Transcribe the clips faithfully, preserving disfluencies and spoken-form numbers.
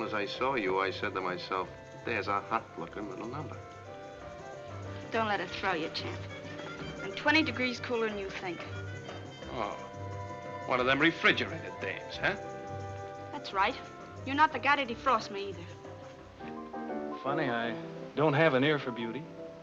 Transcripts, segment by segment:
as I saw you, I said to myself, there's a hot-looking little number. Don't let it throw you, champ. I'm twenty degrees cooler than you think. Oh, one of them refrigerated dames, huh? That's right. You're not the guy to defrost me either. Funny, I don't have an ear for beauty.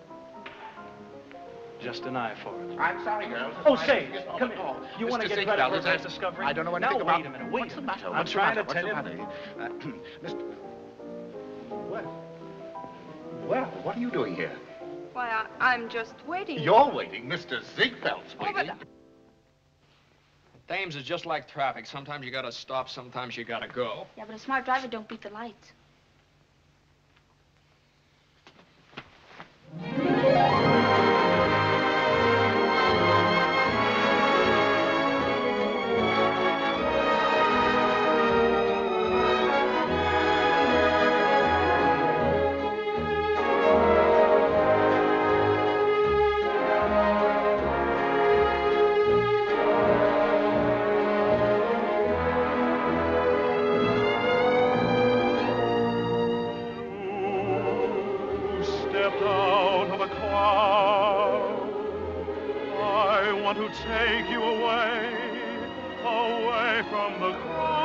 Just an eye for it. I'm sorry, girls. Oh, say, come here. You want to get credit for that I- discovery? I don't know anything now, about... wait a minute, wait What's a the minute. matter? I'm What's the trying matter? to tell What's you. the matter? Uh, Mister Well, Well, what are you doing here? Why, I, I'm just waiting. You're waiting. Mister Ziegfeld's Oh, waiting. but- Dames is just like traffic. Sometimes you gotta stop, sometimes you gotta go. Yeah, but a smart driver don't beat the lights. Stepped out of a cloud. I want to take you away, away from the crowd.